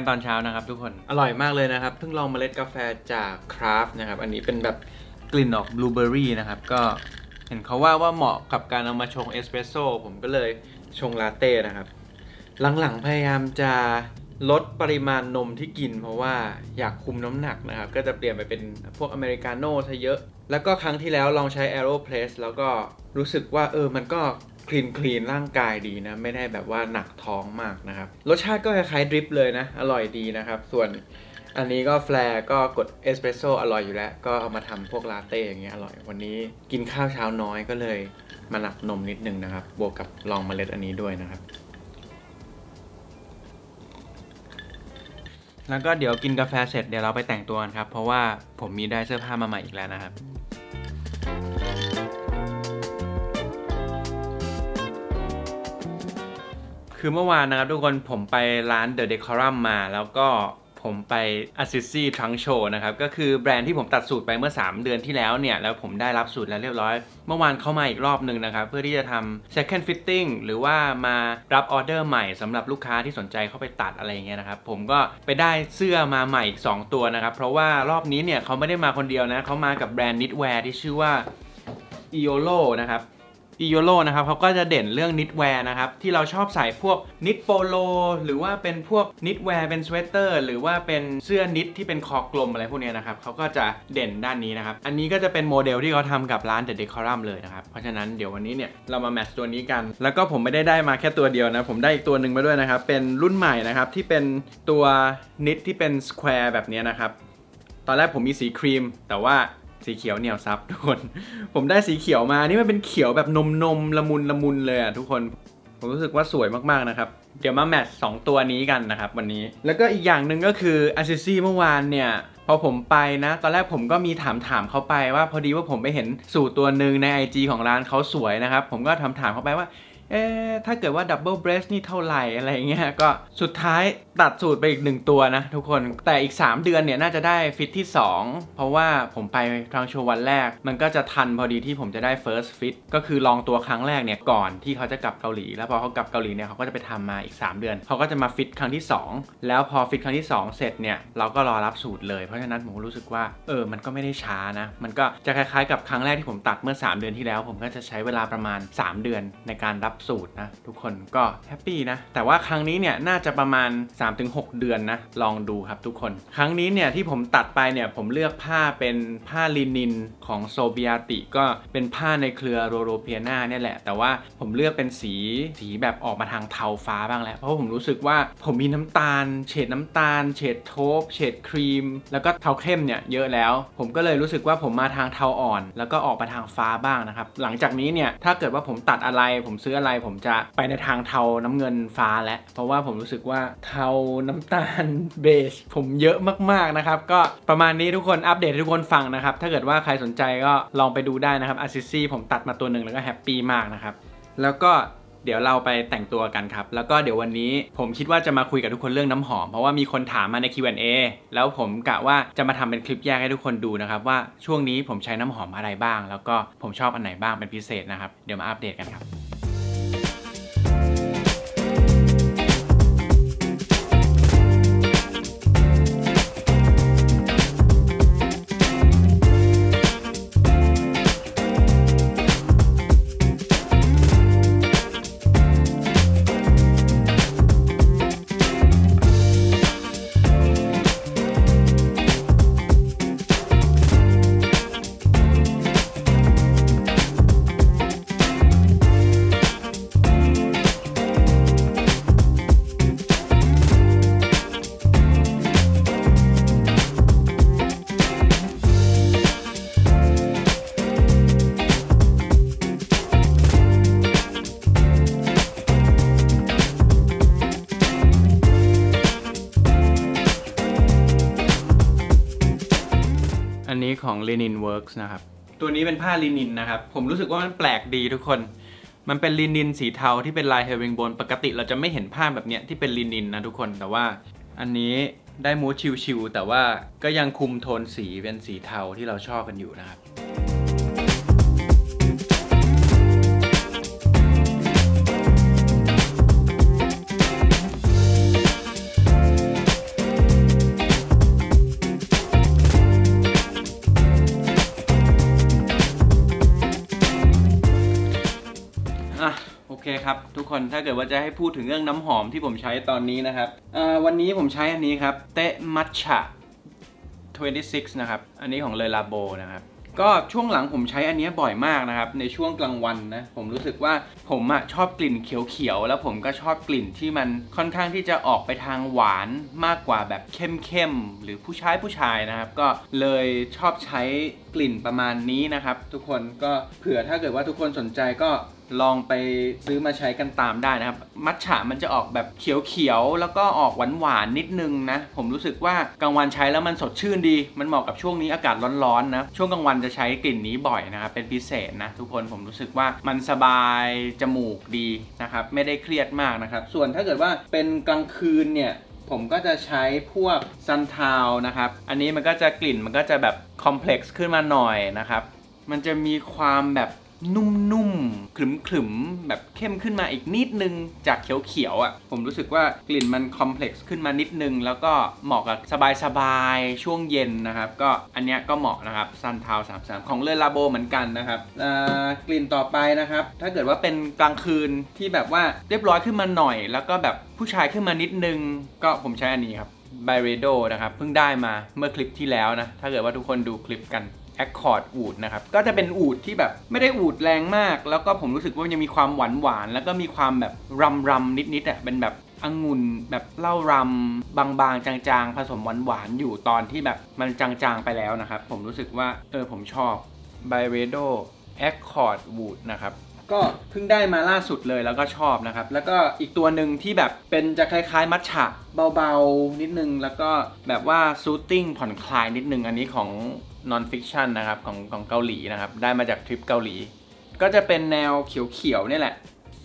กันตอนเช้านะครับทุกคนอร่อยมากเลยนะครับเพิ่งลองเมล็ดกาแฟจากคราฟนะครับอันนี้เป็นแบบกลิ่นออกบลูเบอร์รี่นะครับก็เห็นเขาว่าเหมาะกับการเอามาชงเอสเปรสโซ่ผมก็เลยชงลาเต้นะครับหลังๆพยายามจะลดปริมาณนมที่กินเพราะว่าอยากคุมน้ำหนักนะครับก็จะเปลี่ยนไปเป็นพวกอเมริกาโน่ซะเยอะแล้วก็ครั้งที่แล้วลองใช้ AeroPress แล้วก็รู้สึกว่ามันก็คลีนร่างกายดีนะไม่ได้แบบว่าหนักท้องมากนะครับรสชาติก็คล้ายๆดริปเลยนะอร่อยดีนะครับส่วนอันนี้ก็แฟร์ก็กดเอสเปรสโซ่อร่อยอยู่แล้วก็เอามาทำพวกลาเต้อย่างเงี้ยอร่อยวันนี้กินข้าวเช้าน้อยก็เลยมาหนักนมนิดนึงนะครับบวกกับลองเมล็ดอันนี้ด้วยนะครับแล้วก็เดี๋ยวกินกาแฟเสร็จเดี๋ยวเราไปแต่งตัวกันครับเพราะว่าผมมีได้เสื้อผ้ามาใหม่อีกแล้วนะครับคือเมื่อวานนะครับทุกคนผมไปร้าน The Decorum มาแล้วก็ผมไป Assisi Trunk Show นะครับก็คือแบรนด์ที่ผมตัดสูตรไปเมื่อ3เดือนที่แล้วเนี่ยแล้วผมได้รับสูตรแล้วเรียบร้อยเมื่อวานเข้ามาอีกรอบหนึ่งนะครับเพื่อที่จะทำ second fitting หรือว่ามารับออเดอร์ใหม่สำหรับลูกค้าที่สนใจเข้าไปตัดอะไรอย่างเงี้ยนะครับผมก็ไปได้เสื้อมาใหม่อีก2ตัวนะครับเพราะว่ารอบนี้เนี่ยเขาไม่ได้มาคนเดียวนะเขามากับแบรนด์ knitwear ที่ชื่อว่า Iolo นะครับIolo นะครับเขาก็จะเด่นเรื่อง knitwear นะครับที่เราชอบใส่พวก knit polo หรือว่าเป็นพวก knitwear เป็นสเวตเตอร์หรือว่าเป็นเสื้อ knit ที่เป็นคอกลมอะไรพวกนี้นะครับเขาก็จะเด่นด้านนี้นะครับอันนี้ก็จะเป็นโมเดลที่เขาทำกับร้าน The Decorum เลยนะครับเพราะฉะนั้นเดี๋ยววันนี้เนี่ยเรามาแมทช์ตัวนี้กันแล้วก็ผมไม่ได้มาแค่ตัวเดียวนะผมได้อีกตัวหนึ่งมาด้วยนะครับเป็นรุ่นใหม่นะครับที่เป็นตัว knit ที่เป็น square แบบนี้นะครับตอนแรกผมมีสีครีมแต่ว่าสีเขียวเหนียวซับทุกคนผมได้สีเขียวมานี่มันเป็นเขียวแบบนมละมุนเลยอ่ะทุกคนผมรู้สึกว่าสวยมากๆนะครับเดี๋ยวมาแมทช์2ตัวนี้กันนะครับวันนี้แล้วก็อีกอย่างหนึ่งก็คือ Assisi เมื่อวานเนี่ยพอผมไปนะตอนแรกผมก็มีถามเขาไปว่าพอดีว่าผมไปเห็นสูตรตัวหนึ่งใน IG ของร้านเขาสวยนะครับผมก็ถามเขาไปว่าถ้าเกิดว่าดับเบิลเบรสนี่เท่าไหร่อะไรเงี้ยก็สุดท้ายตัดสูตรไปอีก1ตัวนะทุกคนแต่อีก3เดือนเนี่ยน่าจะได้ฟิตที่2เพราะว่าผมไปทางโชว์วันแรกมันก็จะทันพอดีที่ผมจะได้ first fit ก็คือลองตัวครั้งแรกเนี่ยก่อนที่เขาจะกลับเกาหลีแล้วพอเขากลับเกาหลีเนี่ยเขาก็จะไปทำมาอีก3เดือนเขาก็จะมาฟิตครั้งที่2แล้วพอฟิตครั้งที่2เสร็จเนี่ยเราก็รอรับสูตรเลยเพราะฉะนั้นผมรู้สึกว่ามันก็ไม่ได้ช้านะมันก็จะคล้ายๆกับครั้งแรกที่ผมตัดเมื่อ3เดือนที่แล้วผมก็จะใช้เวลาประมาณ3เดือนในการรับสูตรนะทุกคนก็แฮปปี้นะแต่ว่าครั้งนี้เนี่ยน่าจะประมาณ 3-6 เดือนนะลองดูครับทุกคนครั้งนี้เนี่ยที่ผมตัดไปเนี่ยผมเลือกผ้าเป็นผ้าลินินของโซเบียติก็เป็นผ้าในเครือโรโรเปียนาเนี่ยแหละแต่ว่าผมเลือกเป็นสีแบบออกมาทางเทาฟ้าบ้างแล้วเพราะผมรู้สึกว่าผมมีน้ำตาลเฉดน้ำตาลเฉดโทปเฉดครีมแล้วก็เทาเข้มเนี่ยเยอะแล้วผมก็เลยรู้สึกว่าผมมาทางเทาอ่อนแล้วก็ออกมาทางฟ้าบ้างนะครับหลังจากนี้เนี่ยถ้าเกิดว่าผมตัดอะไรผมซื้ออะไรผมจะไปในทางเทาน้ำเงินฟ้าแล้วเพราะว่าผมรู้สึกว่าเทาน้ำตาลเบจผมเยอะมากๆนะครับก็ประมาณนี้ทุกคนอัปเดตให้ทุกคนฟังนะครับถ้าเกิดว่าใครสนใจก็ลองไปดูได้นะครับ Assisi ผมตัดมาตัวหนึ่งแล้วก็แฮปปี้มากนะครับแล้วก็เดี๋ยวเราไปแต่งตัวกันครับแล้วก็เดี๋ยววันนี้ผมคิดว่าจะมาคุยกับทุกคนเรื่องน้ำหอมเพราะว่ามีคนถามมาใน Q&A แล้วผมกะว่าจะมาทำเป็นคลิปแยกให้ทุกคนดูนะครับว่าช่วงนี้ผมใช้น้ำหอมอะไรบ้างแล้วก็ผมชอบอันไหนบ้างเป็นพิเศษนะครับเดี๋ยวมาอัปเดตกันครับอันนี้ของ Linen Works นะครับตัวนี้เป็นผ้าลินินนะครับผมรู้สึกว่ามันแปลกดีทุกคนมันเป็นลินินสีเทาที่เป็นลายเฮริงโบนปกติเราจะไม่เห็นผ้าแบบเนี้ยที่เป็นลินินนะทุกคนแต่ว่าอันนี้ได้มูดชิวๆแต่ว่าก็ยังคุมโทนสีเป็นสีเทาที่เราชอบกันอยู่นะครับครับทุกคนถ้าเกิดว่าจะให้พูดถึงเรื่องน้ำหอมที่ผมใช้ตอนนี้นะครับวันนี้ผมใช้อันนี้ครับเตะมัทฉะ26นะครับอันนี้ของเลลาโบนะครับก็ช่วงหลังผมใช้อันนี้บ่อยมากนะครับในช่วงกลางวันนะผมรู้สึกว่าผมชอบกลิ่นเขียวๆแล้วผมก็ชอบกลิ่นที่มันค่อนข้างที่จะออกไปทางหวานมากกว่าแบบเข้มๆหรือผู้ชายนะครับก็เลยชอบใช้กลิ่นประมาณนี้นะครับทุกคนก็เผื่อถ้าเกิดว่าทุกคนสนใจก็ลองไปซื้อมาใช้กันตามได้นะครับมัทฉะมันจะออกแบบเขียวๆแล้วก็ออกหวานๆนิดนึงนะผมรู้สึกว่ากลางวันใช้แล้วมันสดชื่นดีมันเหมาะกับช่วงนี้อากาศร้อนๆนะช่วงกลางวันจะใช้กลิ่นนี้บ่อยนะครับเป็นพิเศษนะทุกคนผมรู้สึกว่ามันสบายจมูกดีนะครับไม่ได้เครียดมากนะครับส่วนถ้าเกิดว่าเป็นกลางคืนเนี่ยผมก็จะใช้พวกซันทาวนะครับอันนี้มันก็จะกลิ่นมันก็จะแบบคอมเพล็กซ์ขึ้นมาหน่อยนะครับมันจะมีความแบบนุ่มๆขรึมๆแบบเข้มขึ้นมาอีกนิดนึงจากเขียวๆผมรู้สึกว่ากลิ่นมันคอมเพล็กซ์ขึ้นมานิดนึงแล้วก็เหมาะกับสบายๆช่วงเย็นนะครับก็อันนี้ก็เหมาะนะครับซันทาว33ของเลลาโบเหมือนกันนะครับกลิ่นต่อไปนะครับถ้าเกิดว่าเป็นกลางคืนที่แบบว่าเรียบร้อยขึ้นมาหน่อยแล้วก็แบบผู้ชายขึ้นมานิดนึงก็ผมใช้อันนี้ครับไบเรโดนะครับเพิ่งได้มาเมื่อคลิปที่แล้วนะถ้าเกิดว่าทุกคนดูคลิปกันAccord อูฐนะครับก็จะเป็นอูฐที่แบบไม่ได้อูฐแรงมากแล้วก็ผมรู้สึกว่ายังมีความหวานแล้วก็มีความแบบรำนิดเป็นแบบองุ่นแบบเหล้ารำบางๆจางๆผสมหวานอยู่ตอนที่แบบมันจางๆไปแล้วนะครับผมรู้สึกว่าผมชอบ Byredo Accord อูฐนะครับก็เพิ่งได้มาล่าสุดเลยแล้วก็ชอบนะครับแล้วก็อีกตัวหนึ่งที่แบบเป็นจะคล้ายๆมัทฉะเบาๆนิดนึงแล้วก็แบบว่าซูตติ้งผ่อนคลายนิดนึงอันนี้ของnon fiction นะครับของเกาหลีนะครับได้มาจากทริปเกาหลีก็จะเป็นแนวเขียวๆนี่แหละ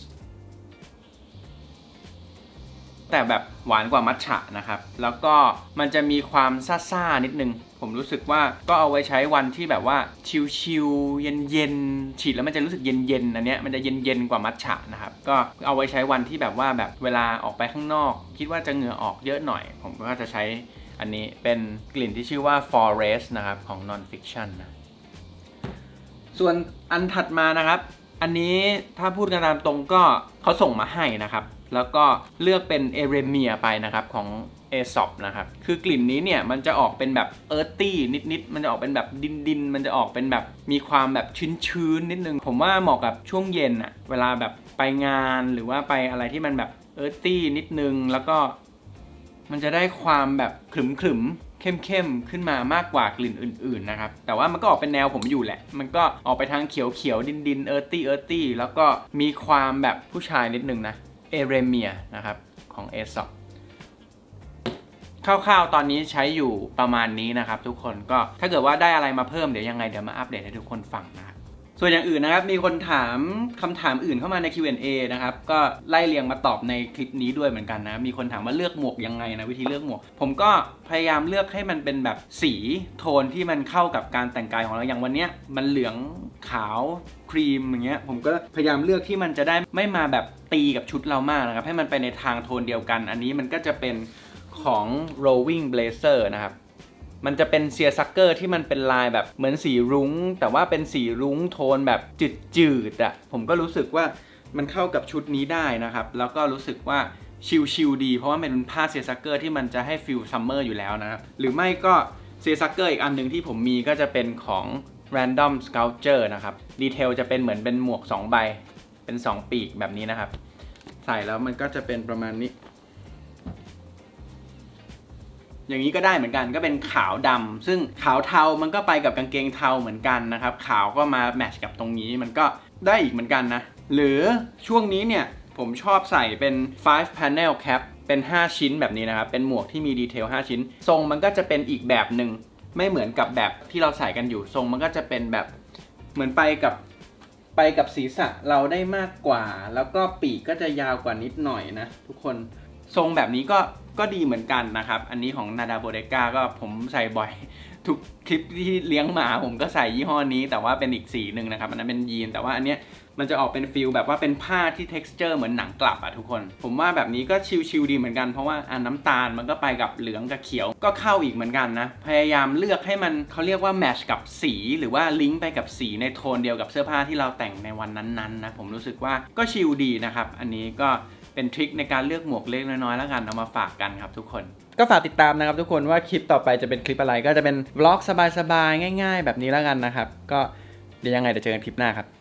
แต่แบบหวานกว่ามัทฉะนะครับแล้วก็มันจะมีความซ่าๆนิดนึงผมรู้สึกว่าก็เอาไว้ใช้วันที่แบบว่าชิลๆเย็นๆฉีดแล้วมันจะรู้สึกเย็นๆอันเนี้ยมันจะเย็นๆกว่ามัทฉะนะครับก็เอาไว้ใช้วันที่แบบว่าแบบเวลาออกไปข้างนอกคิดว่าจะเหงื่อออกเยอะหน่อยผมก็จะใช้อันนี้เป็นกลิ่นที่ชื่อว่า Forest นะครับของ Non Fiction นะส่วนอันถัดมานะครับอันนี้ถ้าพูดกันตามตรงก็เขาส่งมาให้นะครับแล้วก็เลือกเป็นเอเรเมียไปนะครับของ Aesop นะครับคือกลิ่นนี้เนี่ยมันจะออกเป็นแบบเอิร์ธตี้นิดมันจะออกเป็นแบบดินมันจะออกเป็นแบบมีความแบบชื้นนิดนึงผมว่าเหมาะกับช่วงเย็นเวลาแบบไปงานหรือว่าไปอะไรที่มันแบบเอิร์ธตี้นิดนึงแล้วก็มันจะได้ความแบบขรึมเข้มขึ้นมามากกว่ากลิ่นอื่นๆนะครับแต่ว่ามันก็ออกเป็นแนวผมอยู่แหละมันก็ออกไปทางเขียวดินเอิร์ธตี้แล้วก็มีความแบบผู้ชายนิดนึงนะเอเรเมียนะครับของ Aesop คร่าวๆตอนนี้ใช้อยู่ประมาณนี้นะครับทุกคนก็ถ้าเกิดว่าได้อะไรมาเพิ่มเดี๋ยวยังไงเดี๋ยวมาอัปเดตให้ทุกคนฟังนะครับส่วนอย่างอื่นนะครับมีคนถามคำถามอื่นเข้ามาใน Q&A นะครับก็ไล่เรียงมาตอบในคลิปนี้ด้วยเหมือนกันนะมีคนถามว่าเลือกหมวกยังไงนะวิธีเลือกหมวกผมก็พยายามเลือกให้มันเป็นแบบสีโทนที่มันเข้ากับการแต่งกายของเราอย่างวันนี้มันเหลืองขาวครีมอย่างเงี้ยผมก็พยายามเลือกที่มันจะได้ไม่มาแบบตีกับชุดเรามากนะครับให้มันไปในทางโทนเดียวกันอันนี้มันก็จะเป็นของ Rowing Blazer นะครับมันจะเป็นเซียซักเกอร์ที่มันเป็นลายแบบเหมือนสีรุ้งแต่ว่าเป็นสีรุ้งโทนแบบจืดผมก็รู้สึกว่ามันเข้ากับชุดนี้ได้นะครับแล้วก็รู้สึกว่าชิลดีเพราะว่ามันเป็นผ้าเซียซักเกอร์ที่มันจะให้ฟิลซัมเมอร์อยู่แล้วนะครับหรือไม่ก็เซียซักเกอร์อีกอันหนึ่งที่ผมมีก็จะเป็นของ Random Sculpture นะครับดีเทลจะเป็นเหมือนเป็นหมวก2ใบเป็น2ปีกแบบนี้นะครับใส่แล้วมันก็จะเป็นประมาณนี้อย่างนี้ก็ได้เหมือนกันก็เป็นขาวดำซึ่งขาวเทามันก็ไปกับกางเกงเทาเหมือนกันนะครับขาวก็มาแมทช์กับตรงนี้มันก็ได้อีกเหมือนกันนะหรือช่วงนี้เนี่ยผมชอบใส่เป็น5 panel cap เป็น5ชิ้นแบบนี้นะครับเป็นหมวกที่มีดีเทล5ชิ้นทรงมันก็จะเป็นอีกแบบหนึ่งไม่เหมือนกับแบบที่เราใส่กันอยู่ทรงมันก็จะเป็นแบบเหมือนไปกับศีรษะเราได้มากกว่าแล้วก็ปีกก็จะยาวกว่านิดหน่อยนะทุกคนทรงแบบนี้ก็ดีเหมือนกันนะครับอันนี้ของนาดาโบเดก้าก็ผมใส่บ่อยทุกคลิปที่เลี้ยงหมาผมก็ใส่ยี่ห้อนี้แต่ว่าเป็นอีกสีหนึ่งนะครับอันนั้นเป็นยีนแต่ว่าอันเนี้ยมันจะออกเป็นฟิลแบบว่าเป็นผ้าที่ texture เหมือนหนังกลับอะทุกคนผมว่าแบบนี้ก็ชิลๆดีเหมือนกันเพราะว่าน้ำตาลมันก็ไปกับเหลืองกับเขียวก็เข้าอีกเหมือนกันนะพยายามเลือกให้มันเขาเรียกว่าแมทช์กับสีหรือว่าลิงก์ไปกับสีในโทนเดียวกับเสื้อผ้าที่เราแต่งในวันนั้นๆนะผมรู้สึกว่าก็ชิลดีนะครับอันนี้ก็เป็นทริคในการเลือกหมวกเล็กน้อยๆแล้วกันเอามาฝากกันครับทุกคนก็ฝากติดตามนะครับทุกคนว่าคลิปต่อไปจะเป็นคลิปอะไรก็จะเป็นวล็อกสบายๆง่ายๆแบบนี้แล้วกันนะครับก็เดี๋ยวยังไงเดี๋ยวเจอกันคลิปหน้าครับ